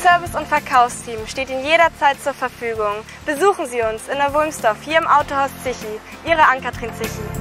Service- und Verkaufsteam steht Ihnen jederzeit zur Verfügung. Besuchen Sie uns in der Wulmsdorf hier im Autohaus Zichi. Ihre Ann-Kathrin Zichi.